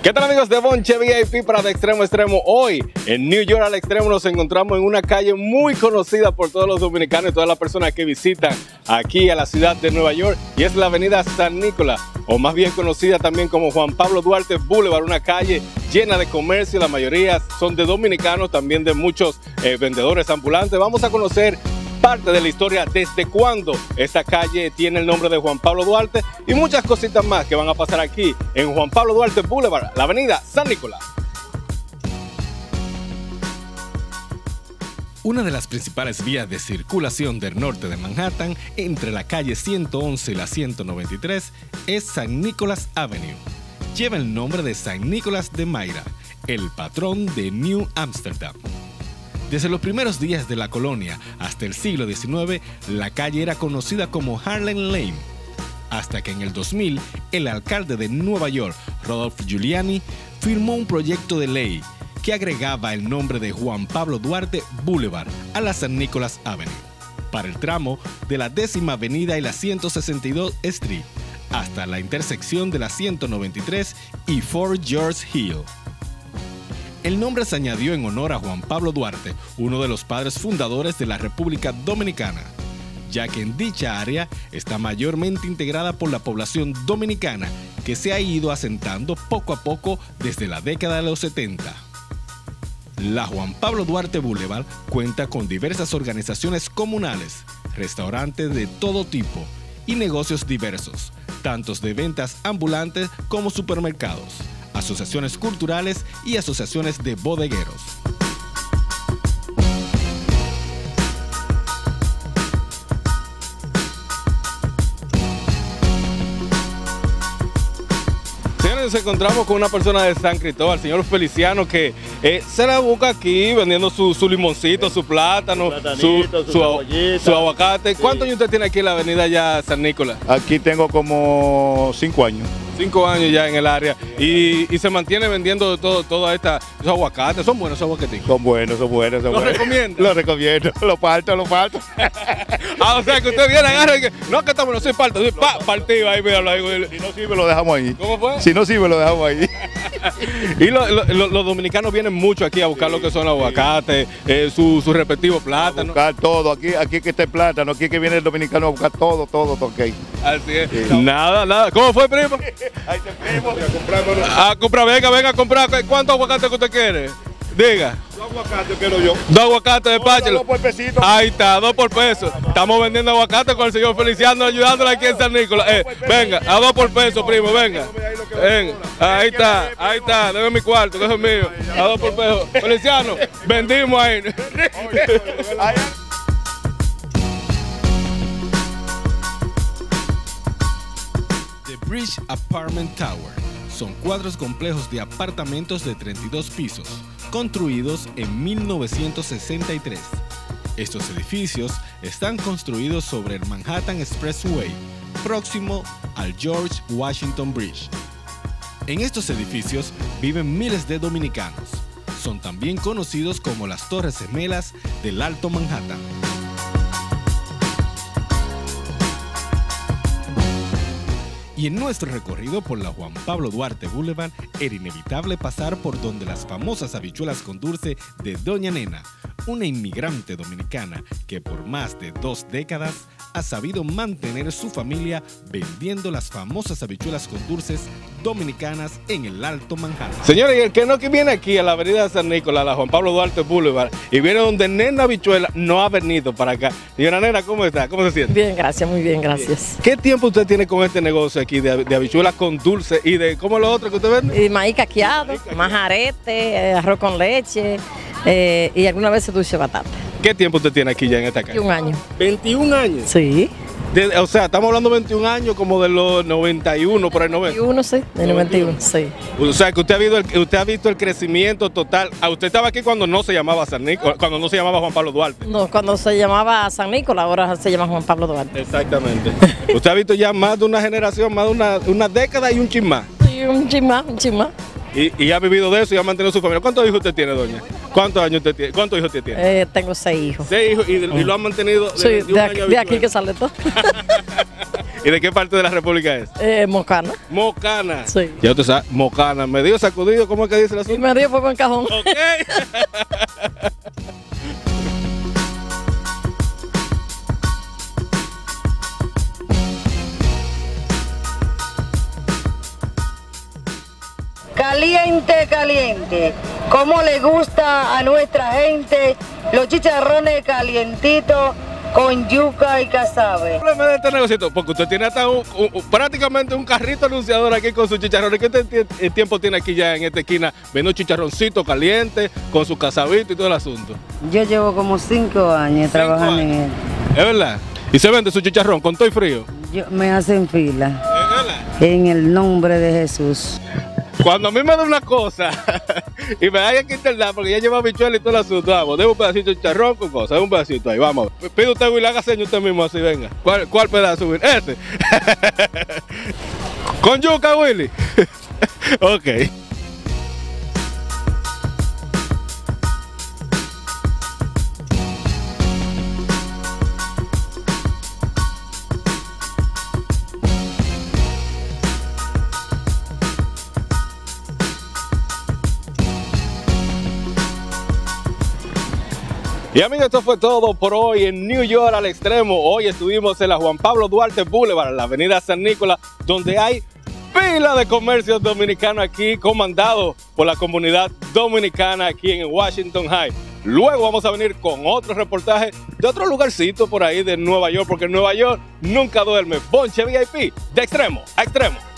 ¿Qué tal, amigos de Bonche VIP para De Extremo a Extremo? Hoy en New York al Extremo nos encontramos en una calle muy conocida por todos los dominicanos y todas las personas que visitan aquí a la ciudad de Nueva York, y es la avenida San Nicolás, o más bien conocida también como Juan Pablo Duarte Boulevard, una calle llena de comercio. La mayoría son de dominicanos, también de muchos vendedores ambulantes. Vamos a conocer parte de la historia, desde cuándo esta calle tiene el nombre de Juan Pablo Duarte y muchas cositas más que van a pasar aquí en Juan Pablo Duarte Boulevard, la avenida San Nicolás. Una de las principales vías de circulación del norte de Manhattan, entre la calle 111 y la 193, es San Nicolás Avenue. Lleva el nombre de San Nicolás de Myra, el patrón de New Amsterdam. Desde los primeros días de la colonia hasta el siglo XIX, la calle era conocida como Harlem Lane, hasta que en el 2000 el alcalde de Nueva York, Rudolph Giuliani, firmó un proyecto de ley que agregaba el nombre de Juan Pablo Duarte Boulevard a la San Nicolás Avenue, para el tramo de la 10ª Avenida y la 162 Street, hasta la intersección de la 193 y Fort George Hill. El nombre se añadió en honor a Juan Pablo Duarte, uno de los padres fundadores de la República Dominicana, ya que en dicha área está mayormente integrada por la población dominicana que se ha ido asentando poco a poco desde la década de los 70. La Juan Pablo Duarte Boulevard cuenta con diversas organizaciones comunales, restaurantes de todo tipo y negocios diversos, tanto de ventas ambulantes como supermercados, asociaciones culturales y asociaciones de bodegueros. Señores, nos encontramos con una persona de San Cristóbal, el señor Feliciano, que se la busca aquí vendiendo su limoncito, su plátano, su aguacate. ¿Cuántos años usted tiene aquí en la avenida ya San Nicolás? Aquí tengo como 5 años. 5 años ya en el área y se mantiene vendiendo toda esos aguacates. ¿Son buenos esos aguacatitos? Son buenos. ¿Los recomienda? Los recomiendo, los parto. O sea que usted viene, agarra y que no, que está bueno, sí parto, partido ahí, míralo ahí. Si no sirve, lo dejamos ahí. ¿Cómo fue? Si no sirve, lo dejamos ahí. Y los dominicanos vienen mucho aquí a buscar lo que son los aguacates, su respectivo plátano. A buscar todo, aquí que está el plátano, aquí que viene el dominicano a buscar todo, ok. Así es. Sí. Nada. ¿Cómo fue, primo? Ahí te primo. A comprar, venga a comprar. ¿Cuántos aguacates que usted quiere? Diga. 2 aguacates quiero yo. 2 aguacates de páchelo. 2 por pesito. Ahí está, 2 por peso. Estamos vendiendo aguacate con el señor Feliciano, ayudándole aquí en San Nicolás. Venga, a 2 por peso, primo, venga. Ahí está, déjame mi cuarto, que es mío. A 2 por peso. Feliciano, vendimos ahí. The Bridge Apartment Tower son 4 complejos de apartamentos de 32 pisos, construidos en 1963. Estos edificios están construidos sobre el Manhattan Expressway, próximo al George Washington Bridge. En estos edificios viven miles de dominicanos. Son también conocidos como las Torres Gemelas del Alto Manhattan. Y en nuestro recorrido por la Juan Pablo Duarte Boulevard era inevitable pasar por donde las famosas habichuelas con dulce de Doña Nena, una inmigrante dominicana que por más de 2 décadas ha sabido mantener su familia vendiendo las famosas habichuelas con dulces dominicanas en el Alto Manhattan. Señores, y el que no viene aquí a la avenida San Nicolás, la Juan Pablo Duarte Boulevard, y viene donde Nena Habichuela, no ha venido para acá. Señora Nena, ¿cómo está? ¿Cómo se siente? Bien, gracias, muy bien, gracias. ¿Qué tiempo usted tiene con este negocio aquí de habichuelas con dulce y de cómo es lo otro que usted vende? Y maíz caqueado, majarete, arroz con leche y algunas veces dulce de batata. ¿Qué tiempo usted tiene aquí ya en esta calle? 21 años. 21 años. Sí. O sea, estamos hablando de 21 años como de los 91, por el 90. 91, sí, de 91, sí. O sea, que usted ha visto el crecimiento total. Usted estaba aquí cuando no se llamaba San Nicolás, cuando no se llamaba Juan Pablo Duarte. No, cuando se llamaba San Nicolás, ahora se llama Juan Pablo Duarte. Exactamente. Usted ha visto ya más de una generación, más de una década y un chin más. Sí, un chin más. Y ha vivido de eso y ha mantenido su familia. ¿Cuántos hijos usted tiene, doña? ¿Cuántos años usted tiene? ¿Cuántos hijos usted tiene? Tengo 6 hijos. 6 hijos y lo han mantenido Sí, de de aquí que sale todo. ¿Y de qué parte de la República es? Mocana. Mocana. Sí. Ya usted sabe, Mocana. Medio sacudido, ¿cómo es que dice el Y asunto? me dio por buen cajón. Ok. Caliente, caliente. ¿Cómo le gusta a nuestra gente los chicharrones calientitos con yuca y casabe? Háblame de este negocito, porque usted tiene hasta prácticamente un carrito anunciador aquí con sus chicharrones. ¿Qué tiempo tiene aquí ya en esta esquina? Viendo chicharroncito caliente, con su casabito y todo el asunto. Yo llevo como 5 años trabajando en él. ¿Es verdad? ¿Y se vende su chicharrón con todo y frío? Me hacen fila. ¿Es verdad? En el nombre de Jesús. Cuando a mí me da una cosa y me hay que internar porque ya lleva bichuela y todo el asunto, vamos, debo un pedacito de chicharrón con cosas, un pedacito ahí, vamos. Pide usted, Will, haga señas usted mismo así, venga. ¿Cuál pedazo, Will? Ese. Con yuca, Willy. Ok. Y amigos, esto fue todo por hoy en New York al extremo. Hoy estuvimos en la Juan Pablo Duarte Boulevard, en la avenida San Nicolás, donde hay pila de comercios dominicanos aquí, comandado por la comunidad dominicana aquí en Washington High. Luego vamos a venir con otro reportaje de otro lugarcito por ahí de Nueva York, porque en Nueva York nunca duerme. Bonche VIP, de extremo a extremo.